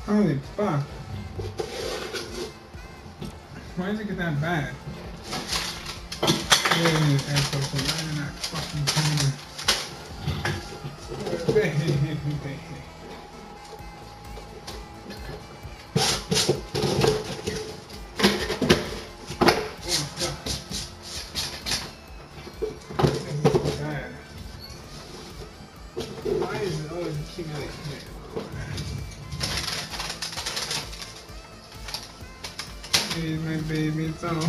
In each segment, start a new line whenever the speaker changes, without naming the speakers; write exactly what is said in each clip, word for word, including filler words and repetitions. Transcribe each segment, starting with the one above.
Holy fuck. Why does it get that bad? I really need air filter right in that fucking corner. Why is it always accumulating here? Hey, my baby, it's on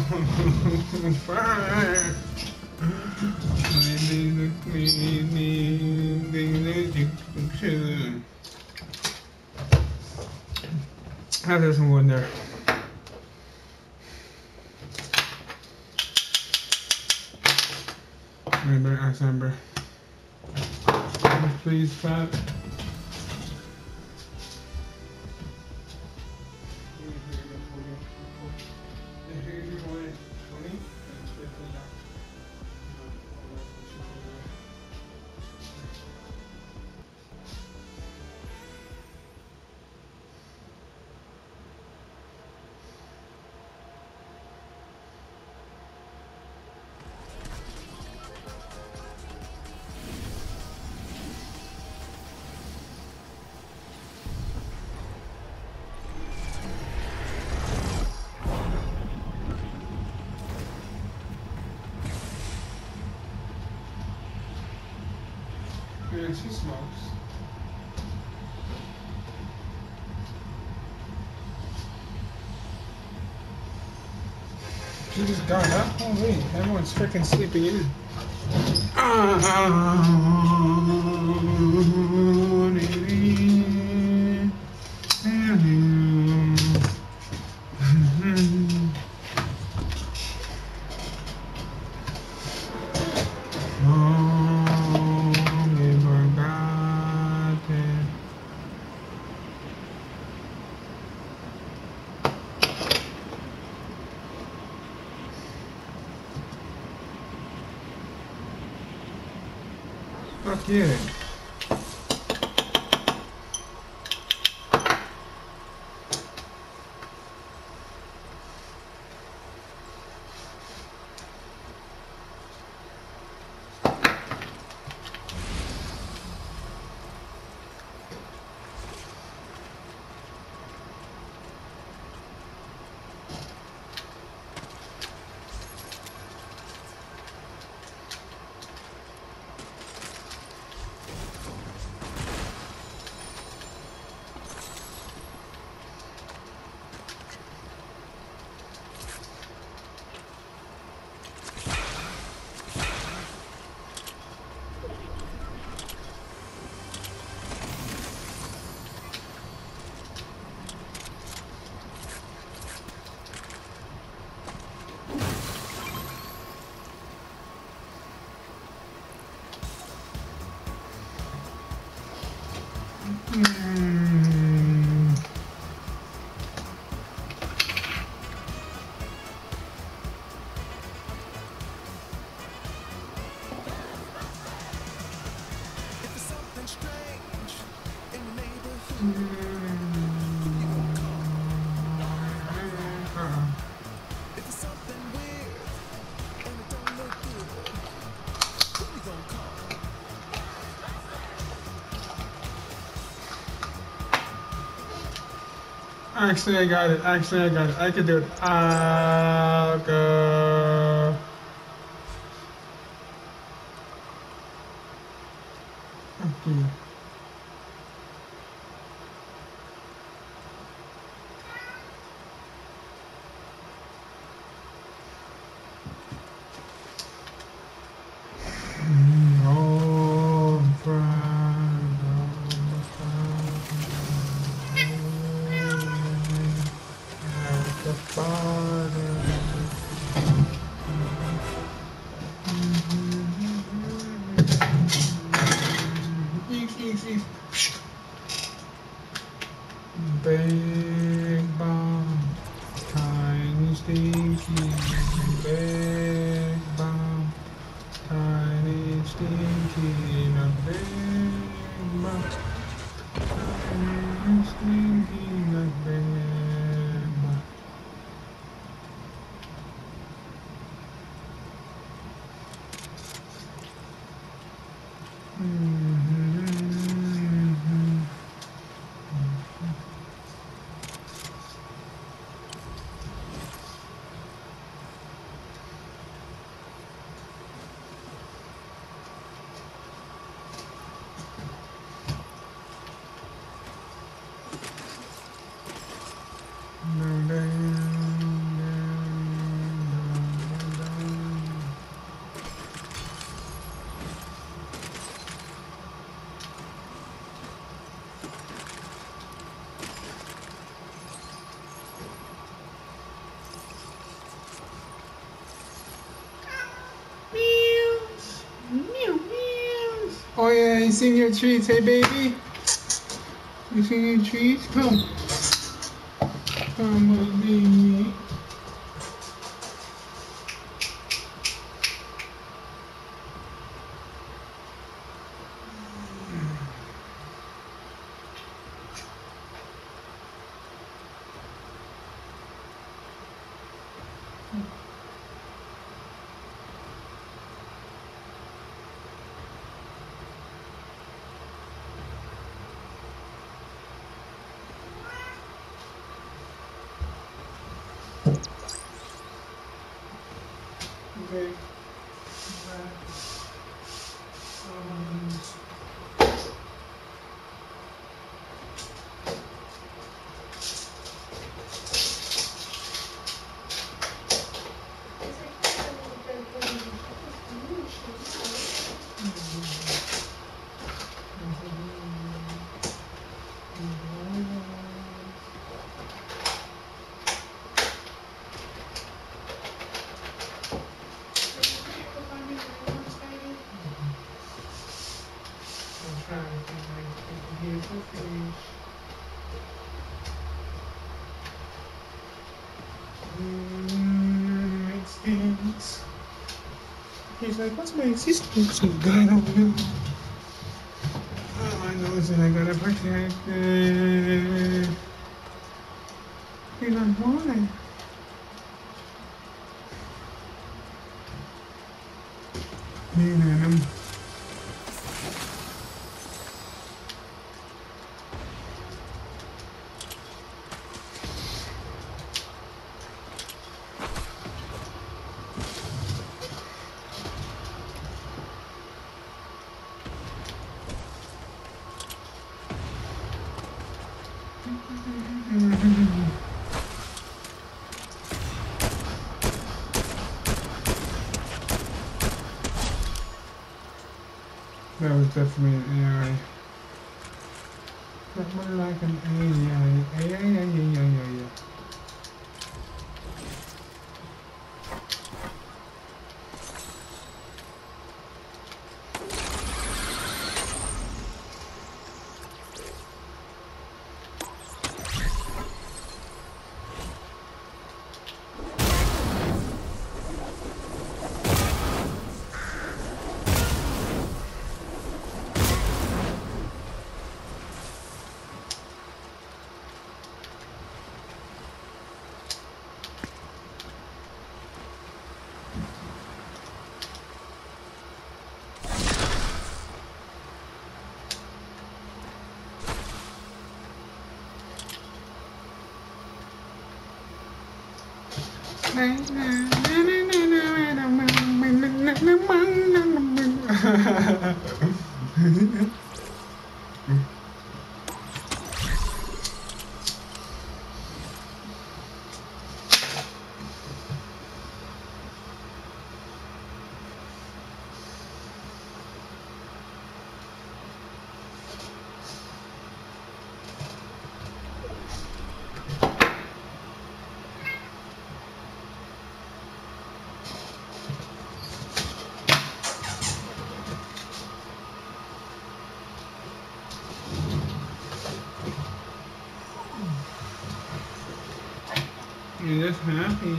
fire. My baby, me, Have this one there. Remember, I remember. Please, Fat. Yeah, she smokes. She just got up? Holy, everyone's freaking sleeping in. Fuck yeah. Mm. Actually, I got it. Actually, I got it. I can do it. I'll go. Okay. Big bomb, tiny stinky. Big bomb, tiny stinky. A big bomb, tiny stinky. Yeah, you seen your treats, hey baby? You seen your treats? Come. Come with me. Okay. Um, I'm trying to think like here's the fish. Mm, Mexicans. He's like, what's my existence? So God, I don't know. All I know is that I gotta protect it. He's like, why? Man, I'm that was definitely an A I. That was like an A I. A I, A I, A I, A I. You're just happy.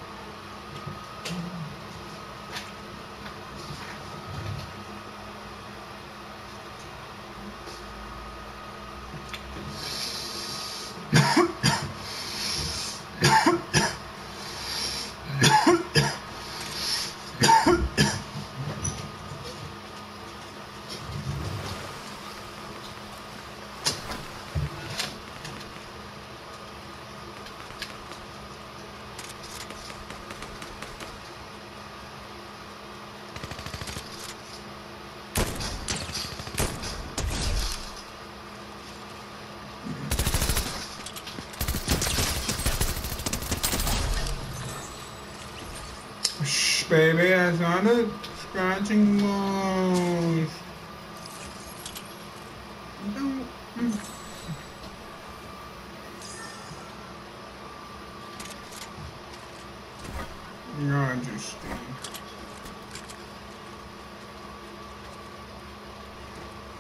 Shh, baby, that's not a scratching noise. Don't. You're interesting.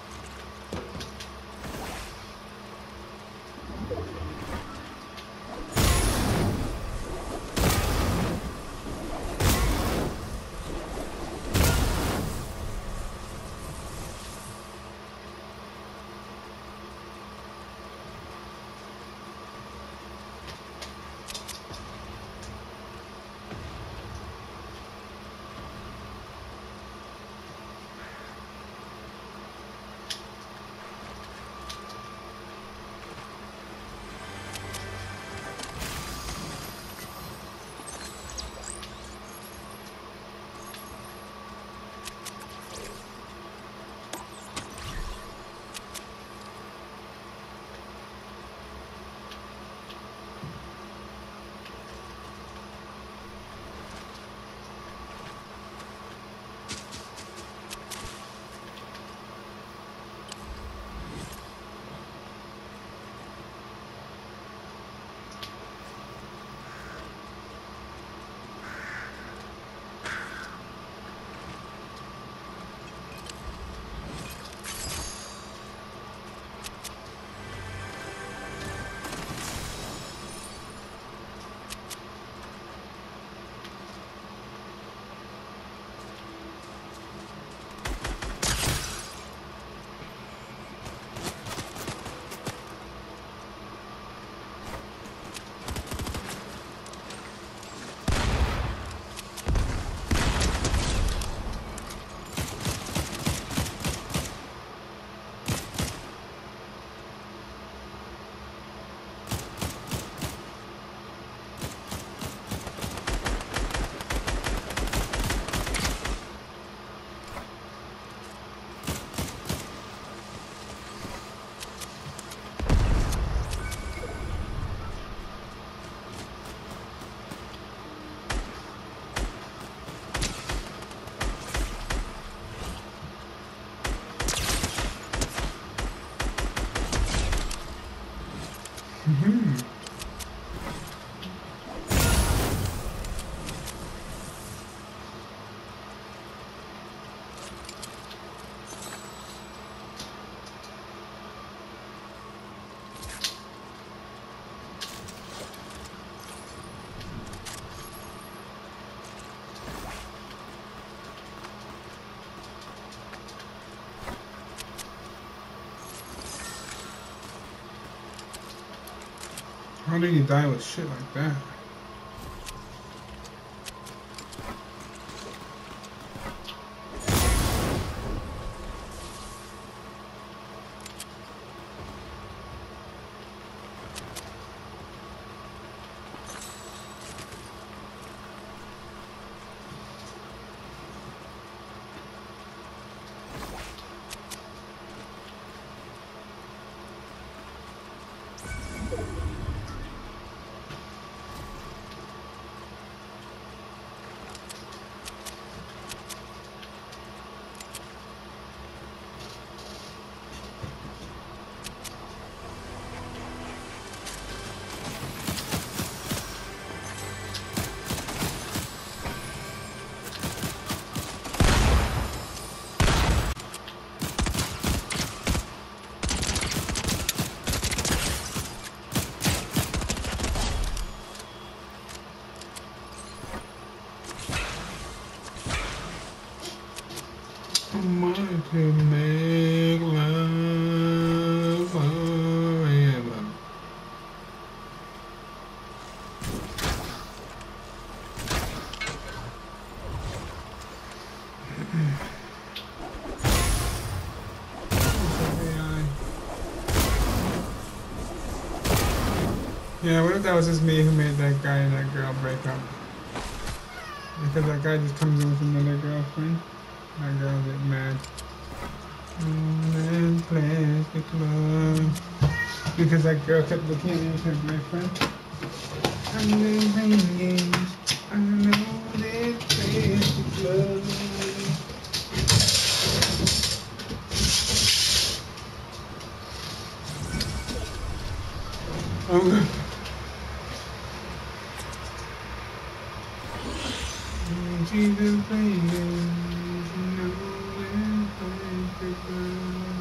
Mm-hmm. How do you die with shit like that? I want to make love forever. Yeah, what if that was just me who made that guy and that girl break up? Because that guy just comes in with another girlfriend. That girl get mad. Mm, plastic love. Because that girl kept looking at me with her boyfriend. I'm playing games. I know this plastic love. Oh. Jesus playing games. I know this plastic love.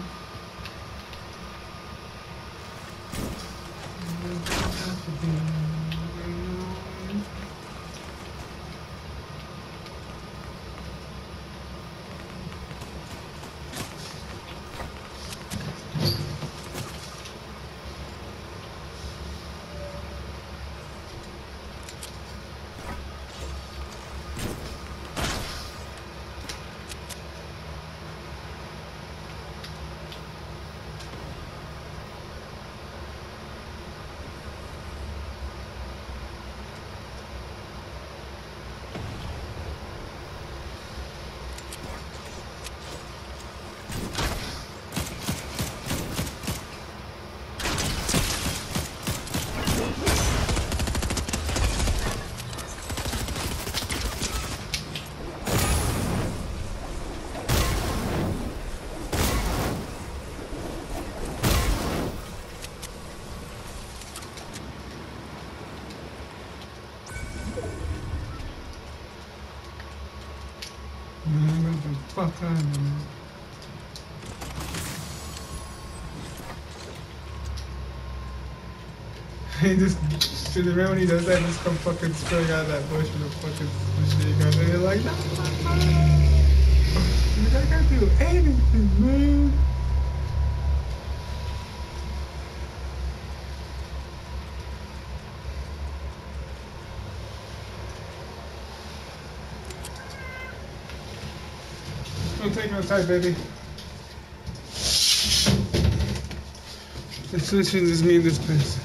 Man, what the fuck out of here. He just, to the right when he does that, just come fucking spilling out of that bush with a fucking machine gun. And you're like, no, no, no. I can't do anything, man. Don't take no time, baby. It's literally just me and this person.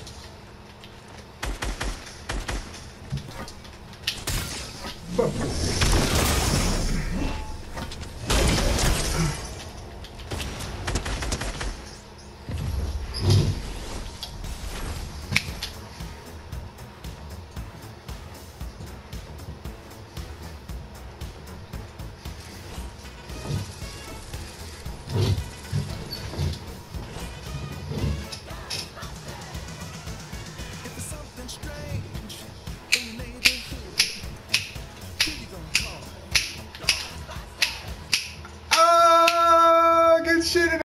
Fuck.